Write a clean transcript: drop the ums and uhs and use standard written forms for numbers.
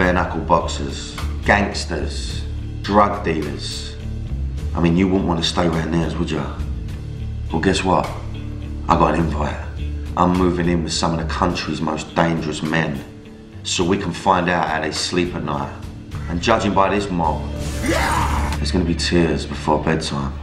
bare-knuckle boxers, gangsters, drug dealers. I mean, you wouldn't want to stay around theirs, would you? Well, guess what? I got an invite. I'm moving in with some of the country's most dangerous men, so we can find out how they sleep at night. And judging by this mob, there's gonna be tears before bedtime.